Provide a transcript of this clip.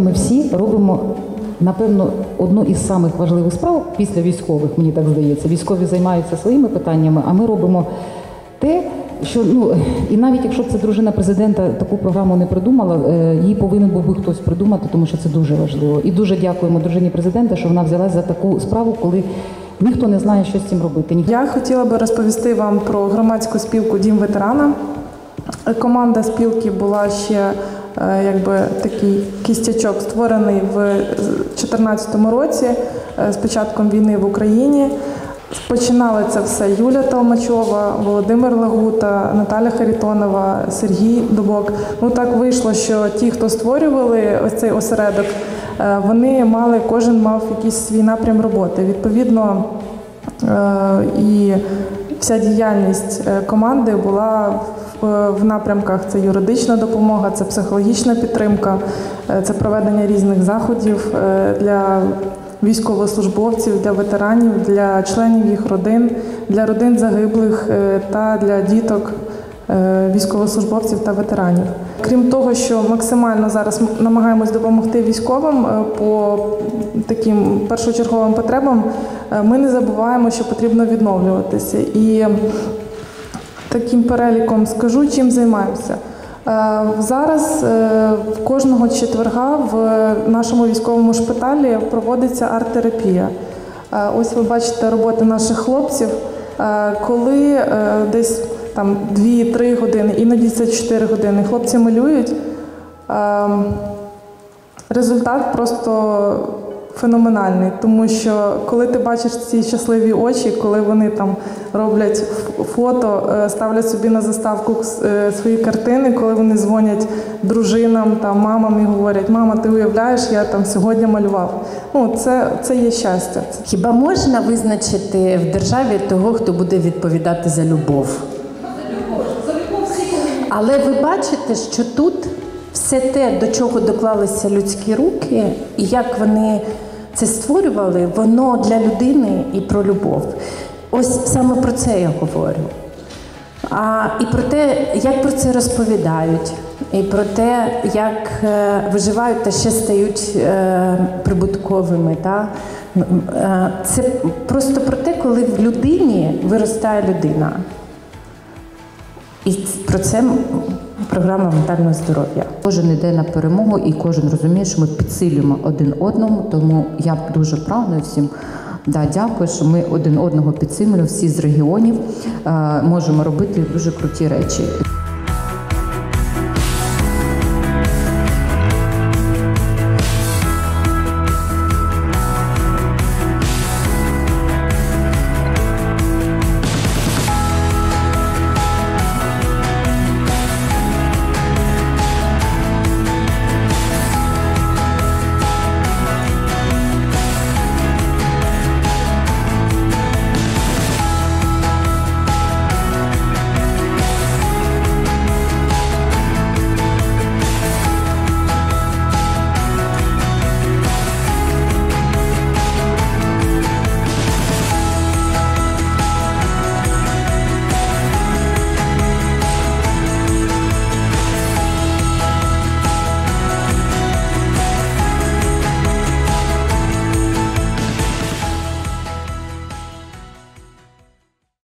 ми всі робимо, напевно, одну із самих важливих справ після військових, мені так здається. Військові займаються своїми питаннями, а ми робимо те, що, і навіть якщо б це дружина президента таку програму не придумала, її повинен був би хтось придумати, тому що це дуже важливо. І дуже дякуємо дружині президента, що вона взялась за таку справу, коли ніхто не знає, що з цим робити. Я хотіла би розповісти вам про громадську спілку «Дім ветерана». Команда спілки була ще такий кістячок, створений в 2014 році з початком війни в Україні. Починали це все Юля Толмачова, Володимир Лагута, Наталя Харитонова, Сергій Дубок. Так вийшло, що ті, хто створювали ось цей осередок, кожен мав якийсь свій напрям роботи. Відповідно, і вся діяльність команди була в напрямках: це юридична допомога, це психологічна підтримка, це проведення різних заходів для військовослужбовців, для ветеранів, для членів їх родин, для родин загиблих та для діток військовослужбовців та ветеранів. Крім того, що максимально зараз намагаємось допомогти військовим по таким першочерговим потребам, ми не забуваємо, що потрібно відновлюватися. І таким переліком скажу, чим займаємося. Зараз кожного четверга в нашому військовому шпиталі проводиться арт-терапія. Ось ви бачите роботи наших хлопців, коли десь 2-3 години, іноді це 4 години, хлопці малюють. Результат просто феноменальний, тому що коли ти бачиш ці щасливі очі, коли вони роблять фото, ставлять собі на заставку свої картини, коли вони дзвонять дружинам, мамам і говорять: «Мама, ти уявляєш, я сьогодні малював». Це є щастя. Хіба можна визначити в державі того, хто буде відповідати за любов? Але ви бачите, що тут все те, до чого доклалися людські руки, і як вони це створювали, воно для людини і про любов. Ось саме про це я говорю. І про те, як про це розповідають, і про те, як виживають та ще стають прибутковими. Це просто про те, коли в людині виростає людина. І про це програма ментального здоров'я. Кожен йде на перемогу і кожен розуміє, що ми підсилюємо один одному, тому я дуже прагну всім. Дякую, що ми один одного підсилюємо, всі з регіонів можемо робити дуже круті речі.